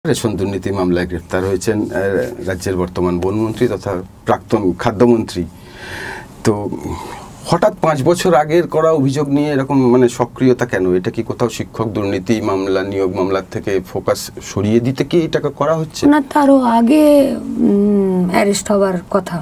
Ration দুর্নীতি মামলায় গ্রেফতার হয়েছেন রাজ্যের বর্তমান বনমন্ত্রী তথা প্রাক্তন খাদ্যমন্ত্রী। তো হঠাৎ 5 বছর আগের করা অভিযোগ নিয়ে এরকম মানে সক্রিয়তা কেন? এটা কি কোথাও শিক্ষক দুর্নীতি মামলা, নিয়োগ মামলার থেকে ফোকাস সরিয়ে দিতে কি এটাকে করা হচ্ছে? না, তারও আগে অ্যারেস্ট হওয়ার কথা।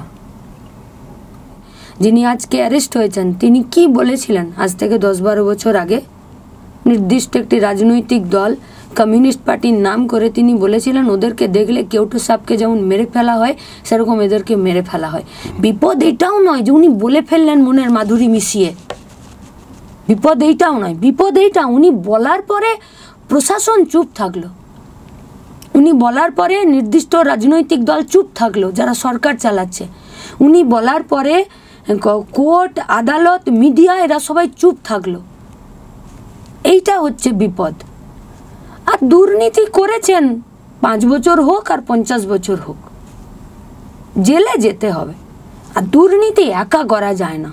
যিনি আজকে অ্যারেস্ট হয়েছেন তিনি কি বলেছিলেন আজ থেকে 10-12 বছর আগে? নির্দিষ্ট একটি রাজনৈতিক দল কমিউনিস্ট পার্টির নাম করে তিনি বলেছিলেন ওদেরকে দেখলে কেউটু সাপকে যেমন মেরে ফেলা হয় সেরকম এদেরকে মেরে ফেলা হয়। বিপদ এটাও নয় যে উনি বলে ফেললেন মনের মাধুরী মিশিয়ে, বিপদ এইটাও নয়, বিপদ এইটা উনি বলার পরে প্রশাসন চুপ থাকলো, উনি বলার পরে নির্দিষ্ট রাজনৈতিক দল চুপ থাকলো যারা সরকার চালাচ্ছে, উনি বলার পরে কোর্ট আদালত মিডিয়া এরা সবাই চুপ থাকলো। এইটা হচ্ছে বিপদ। আর দুর্নীতি করেছেন 5 বছর হোক আর 50 বছর হোক, জেলে যেতে হবে। আর দুর্নীতি একা করা যায় না,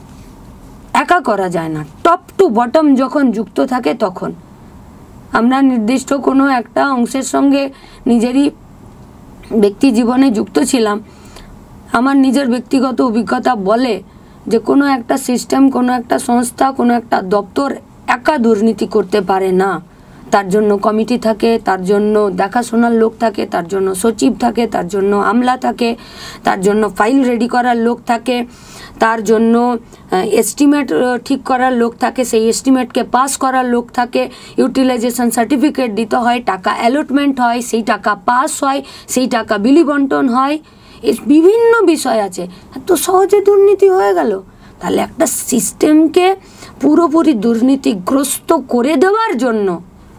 একা করা যায় না। টপ টু বটম যখন যুক্ত থাকে তখন আমরা নির্দিষ্ট কোনো একটা অংশের সঙ্গে নিজেরই ব্যক্তি জীবনে যুক্ত ছিলাম। আমার নিজের ব্যক্তিগত অভিজ্ঞতা বলে যে কোনো একটা সিস্টেম, কোনো একটা সংস্থা, কোনো একটা দপ্তর একা দুর্নীতি করতে পারে না। তার জন্য কমিটি থাকে, তার জন্য দেখাশোনার লোক থাকে, তার জন্য সচিব থাকে, তার জন্য আমলা থাকে, তার জন্য ফাইল রেডি করার লোক থাকে, তার জন্য এস্টিমেট ঠিক করার লোক থাকে, সেই এস্টিমেটকে পাস করার লোক থাকে, ইউটিলাইজেশন সার্টিফিকেট দিতে হয়, টাকা অ্যালটমেন্ট হয়, সেই টাকা পাস হয়, সেই টাকা বিলি বন্টন হয়, বিভিন্ন বিষয় আছে। এত সহজে দুর্নীতি হয়ে গেল। তাহলে একটা সিস্টেমকে পুরোপুরি দুর্নীতিগ্রস্ত করে দেওয়ার জন্য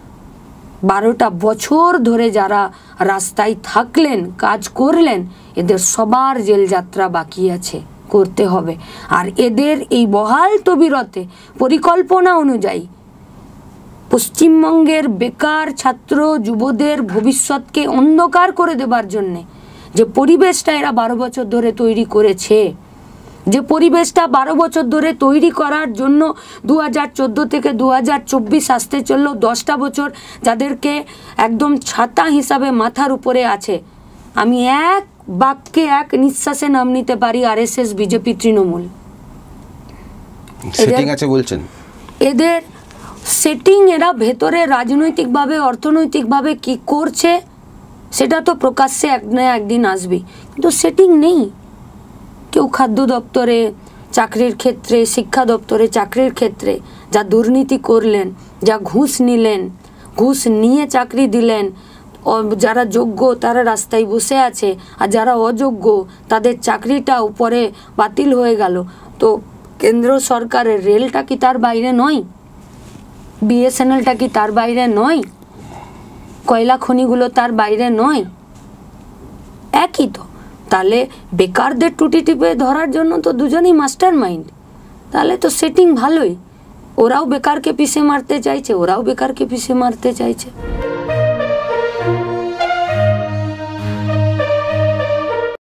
12টা বছর ধরে যারা রাস্তায় থাকলেন, কাজ করলেন, এদের সবার জেল যাত্রা বাকি আছে, করতে হবে। আর এদের এই বহাল তবিরতে পরিকল্পনা অনুযায়ী পশ্চিমবঙ্গের বেকার ছাত্র যুবদের ভবিষ্যৎকে অন্ধকার করে দেবার জন্যে যে পরিবেশটা এরা 12 বছর ধরে তৈরি করেছে, যে পরিবেশটা 12 বছর ধরে তৈরি করার জন্য 2014 থেকে 2024 আসতে চললো 10টা বছর, যাদেরকে একদম ছাতা হিসাবে মাথার উপরে আছে। আমি এক বাক্যে এক নিঃশ্বাসে নাম নিতে পারি আরএসএস, বিজেপি, তৃণমূল। সেটিং আছে বলছেন? এদের সেটিং, এরা ভেতরে রাজনৈতিকভাবে অর্থনৈতিকভাবে কি করছে সেটা তো প্রকাশ্যে একদিন আসবে, কিন্তু সেটিং নেই। কেউ খাদ্য দপ্তরে চাকরির ক্ষেত্রে, শিক্ষা দপ্তরে চাকরির ক্ষেত্রে যা দুর্নীতি করলেন, যা ঘুষ নিলেন, ঘুষ নিয়ে চাকরি দিলেন, যারা যোগ্য তারা রাস্তায় বসে আছে, আর যারা অযোগ্য তাদের চাকরিটা উপরে বাতিল হয়ে গেল। তো কেন্দ্র সরকারের রেলটা কি তার বাইরে নয়? বিএসএনএলটা কি তার বাইরে নয়? কয়লা খনিগুলো তার বাইরে নয়? একই তো। তাহলে বেকারদের টুটি টিপে ধরার জন্য তো দুজনেই মাস্টার মাইন্ড। তাহলে তো সেটিং ভালোই। ওরাও বেকারকে পিষে মারতে চাইছে, ওরাও বেকারকে পিষে মারতে চাইছে।